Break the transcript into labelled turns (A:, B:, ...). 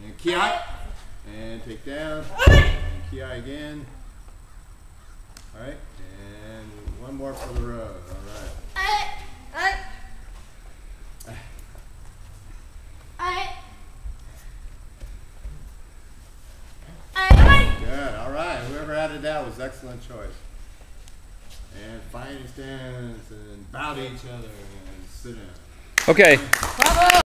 A: And ki. And take down. And ki again. All right. And one more for the road. All right. Good. All right. Whoever added that was excellent choice. And fighting stance and bow to each other and sit down.
B: Okay.
C: Bravo!